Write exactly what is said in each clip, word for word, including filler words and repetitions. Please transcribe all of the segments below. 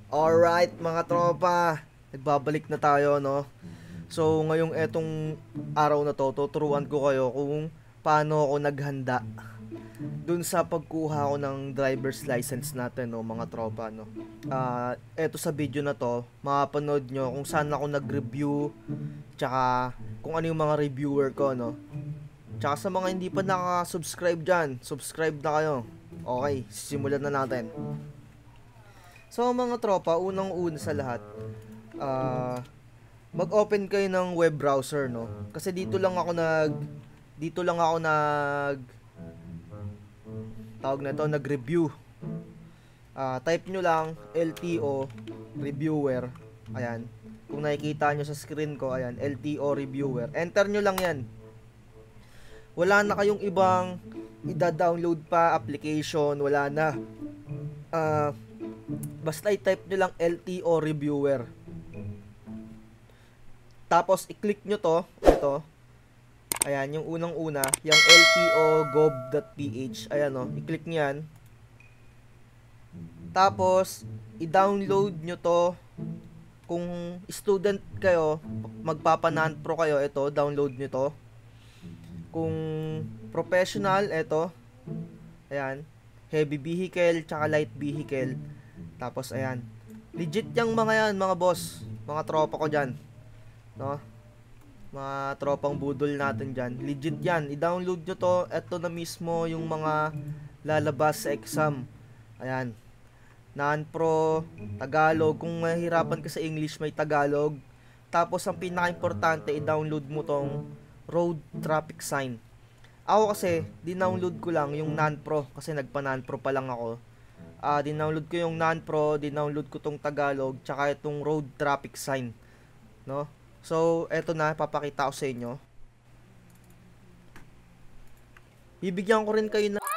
Alright mga tropa, nagbabalik na tayo, no? So ngayong etong araw na to, tuturuan ko kayo kung paano ako naghanda dun sa pagkuha ko ng driver's license natin, no, mga tropa, no? Ah, eto sa video na to, mapapanood nyo kung saan ako nag-review, tsaka kung ano yung mga reviewer ko, no? Tsaka sa mga hindi pa nakaka-subscribe dyan, subscribe na kayo. Okay, simulan na natin. So mga tropa, unang-una sa lahat, uh, mag-open kayo ng web browser, no? Kasi dito lang ako nag dito lang ako nag tawag na to, nag-review. Uh, type nyo lang L T O reviewer. Ayan. Kung nakikita nyo sa screen ko, ayan, L T O reviewer. Enter nyo lang yan. Wala na kayong ibang i-download pa application, wala na. Ah, uh, basta i-type nyo lang L T O reviewer. Tapos i-click nyo to, ito. Ayan, yung unang-una, yung L T O gov dot p h. Ayan, no, i-click nyo yan. Tapos i-download nyo to. Kung student kayo, magpapa-non-pro kayo, ito, download nyo to. Kung professional, ito. Ayan, heavy vehicle, tsaka light vehicle. Tapos ayan, legit yung mga yan, mga boss, mga tropa ko dyan, no? Mga tropang budol natin dyan, legit yan. I-download nyo to, eto na mismo yung mga lalabas sa exam. Ayan, non-pro, Tagalog. Kung mahirapan ka sa English, may Tagalog. Tapos ang pinaka-importante, i-download mo tong road traffic sign. Ako kasi, di-download ko lang yung non-pro, kasi nagpa-non-pro pa lang ako. Uh, dinownload ko yung non-pro, dinownload ko tong Tagalog, tsaka itong road traffic sign, no? So, eto na, papakita ko sa inyo. Bibigyan ko rin kayo na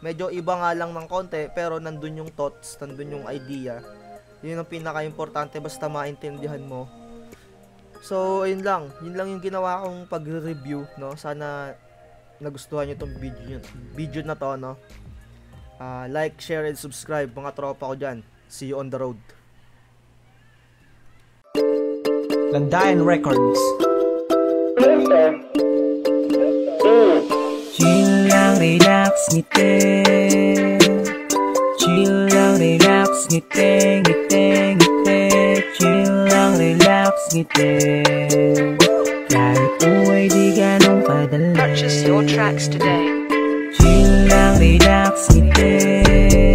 Medyo iba nga lang ng konti, pero nandun yung thoughts, nandun yung idea. Yun ang pinaka-importante, basta maintindihan mo. So, yun lang. Yun lang yung ginawa kong pagre-review, no? Sana nagustuhan nyo tong video, video na to, no? Uh, like, share, and subscribe, mga tropa ko dyan. See you on the road. Landayan Records. Chill lang, relax, ngiti. Chill lang, relax, ngiti, ngiti, ngiti. Chill lang, relax, ngiti. Kahit buhay di ganong kadali. Purchase your tracks today. Chill lang, relax, ngiti.